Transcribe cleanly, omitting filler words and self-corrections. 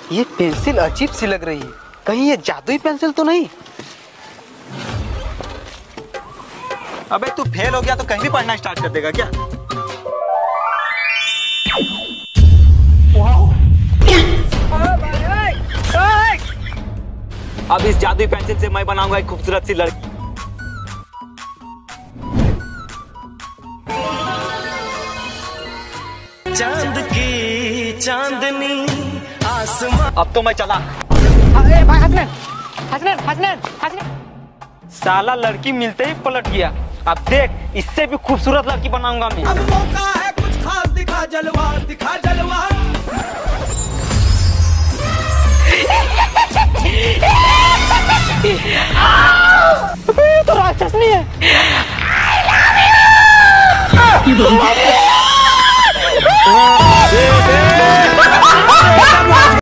ये पेंसिल अजीब सी लग रही है, कहीं ये जादुई पेंसिल तो नहीं? अबे तू फेल हो गया तो कहीं भी पढ़ना स्टार्ट कर देगा क्या? अब इस जादुई पेंसिल से मैं बनाऊंगा एक खूबसूरत सी लड़की। चांद की चांदनी आसमां। अब तो मैं चला। अरे भाई हसनैन, हसनैन, हसनैन, हसनैन। साला लड़की मिलते ही पलट गया। अब देख इससे भी खूबसूरत लड़की बनाऊंगा मैं। अब मौका है कुछ खास, दिखा जलवा, दिखा जलवा। तो राक्षस नहीं है।